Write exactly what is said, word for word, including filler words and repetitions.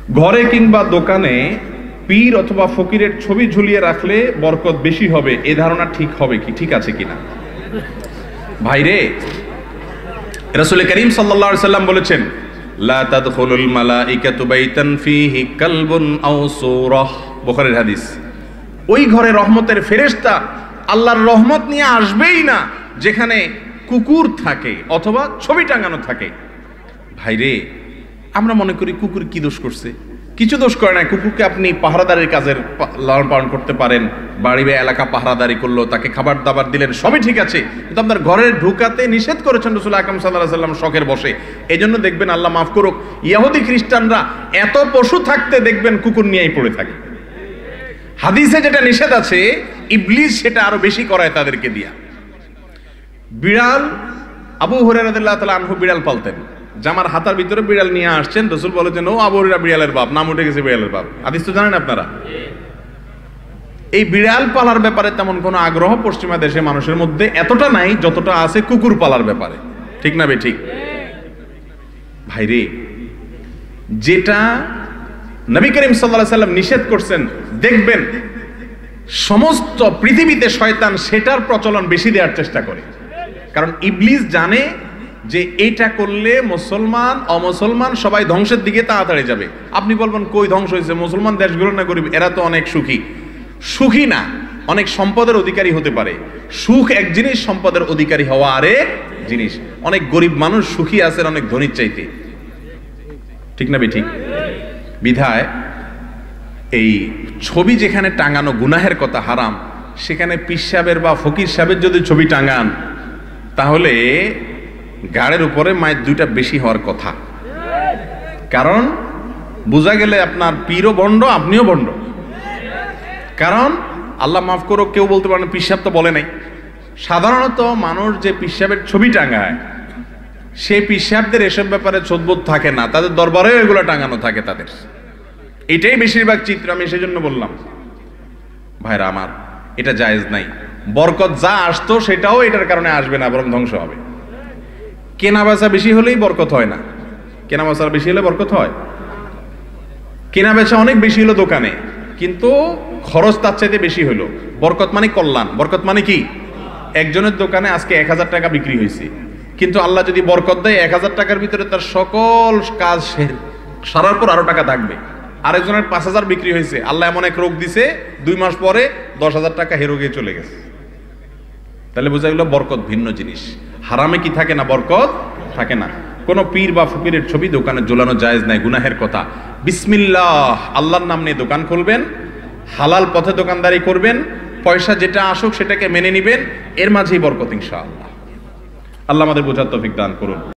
ঘরে কিংবা দোকানে পীর অথবা ফকিরের ছবি ঝুলিয়ে রাখলে বরকত বেশি হবে, এ ধারণা ঠিক হবে কি, ঠিক আছে কিনা? ভাইরে, রাসূল করিম সাল্লাল্লাহু আলাইহি সাল্লাম বলেছেন, লা তাদখুলুল মালাইকাতু বাইতান ফীহি কালবুন আও সূরাহ, বুখারীর হাদিস। ওই ঘরে রহমতের ফেরেশতা আল্লাহর রহমত নিয়ে আসবেই না যেখানে কুকুর থাকে অথবা ছবি টাঙানো থাকে। ভাইরে, আমরা মনে করি কুকুর কি দোষ করছে? কিছু দোষ করে না। কুকুরকে আপনি পাহারাদারের কাজের লালন পালন করতে পারেন, বাড়ি বা এলাকা পাহারাদারি করলো, তাকে খাবার দাবার দিলেন, সবই ঠিক আছে, কিন্তু আপনার ঘরের ঢুকাতে নিষেধ করেছেন রাসূল আকরাম সাল্লাল্লাহু আলাইহি ওয়াসাল্লাম শখের বসে। এই জন্য দেখবেন, আল্লাহ মাফ করুক, ইহুদি খ্রিস্টানরা এত পশু থাকতে দেখবেন কুকুর নিয়েই পড়ে থাকে। হাদিসে যেটা নিষেধ আছে, ইবলিস সেটা আরো বেশি করায় তাদেরকে দিয়া। বিড়াল, আবু হুরায়রা রাদিয়াল্লাহু তাআলা আনহু বিড়াল পালতেন। জামার হাতার ভিতরে বিড়াল নিয়ে আসছেন, রাসূল বলেছেন, ও আবু হুরায়রা বিড়ালের বাপ, নাম উঠে গেছে বিড়ালের বাপ। হাদিস তো জানেন আপনারা। এই বিড়াল পালার ব্যাপারে তেমন কোনো আগ্রহ পশ্চিমা দেশে মানুষের মধ্যে এতটা নাই যতটা আছে কুকুর পালার ব্যাপারে, ঠিক না বে ঠিক? ভাইরে, যেটা নবী করিম সাল্লাল্লাহু আলাইহি সাল্লাম নিষেধ করছেন, দেখবেন সমস্ত পৃথিবীতে শয়তান সেটার প্রচলন বেশি দেওয়ার চেষ্টা করে। কারণ ইবলিস জানে যে এইটা করলে মুসলমান অমুসলমান সবাই ধ্বংসের দিকে তাড়াতাড়ি যাবে। আপনি বলবেন, কই ধ্বংস হয়েছে? মুসলমান দেশগুলো না গরিব, এরা তো অনেক সুখী। সুখী না, অনেক সম্পদের অধিকারী হতে পারে। সুখ এক জিনিস, সম্পদের অধিকারী হওয়া আরেক জিনিস। অনেক গরিব মানুষ সুখী আছেন অনেক ধনীর চাইতে, ঠিক না বে ঠিক? বিধায় এই ছবি যেখানে টাঙানো গুনাহের কথা, হারাম, সেখানে পীর সাহেবের বা ফকির সাহেবের যদি ছবি টাঙান, তাহলে গাড়ের উপরে মায়ের দুইটা বেশি হওয়ার কথা। কারণ বোঝা গেলে আপনার পীরও ভণ্ড, আপনিও ভণ্ড। কারণ আল্লাহ মাফ করো, কেউ বলতে পারেন পীর সাহেব তো বলে নাই। সাধারণত মানুষ যে পীর সাহেবের ছবি টাঙায়, সেই পীর সাহেবদের এসব ব্যাপারে ছোটবোধ থাকে না, তাদের দরবারেও এগুলো টাঙানো থাকে তাদের। এটাই বেশিরভাগ চিত্র। আমি সেজন্য বললাম, ভাইরা আমার, এটা জায়েজ নাই। বরকত যা আসতো সেটাও এটার কারণে আসবে না, বরং ধ্বংস হবে। কেনা বেচা বেশি হলেই বরকত হয় না। কেনা বেচা বেশি হলে বরকত হয়? কেনা বেচা অনেক বেশি হলো দোকানে, কিন্তু খরচ তার চাইতে বেশি হলো। বরকত মানে কল্যাণ। বরকত মানে কি? একজনের দোকানে আজকে এক হাজার টাকা বিক্রি হয়েছে, কিন্তু আল্লাহ যদি বরকত দেয়, এক হাজার টাকার ভিতরে তার সকল কাজ সারার পর আরো টাকা থাকবে। আরেকজনের পাঁচ হাজার বিক্রি হয়েছে, আল্লাহ এমন এক রোগ দিছে, দুই মাস পরে দশ হাজার টাকা হে রোগে চলে গেছে। তাহলে বোঝা গেল বরকত ভিন্ন জিনিস। হারামে কি থাকে না? বরকত থাকে না। কোন পীর বা ফকিরের ছবি দোকানে ঝোলানো জায়েজ নাই, গুনাহের কথা। বিসমিল্লাহ, আল্লাহর নাম নিয়ে দোকান খুলবেন, হালাল পথে দোকানদারি করবেন, পয়সা যেটা আসুক সেটাকে মেনে নিবেন, এর মাঝেই বরকত ইনশাআল্লাহ। আল্লাহ আমাদের বোঝার তৌফিক দান করুন।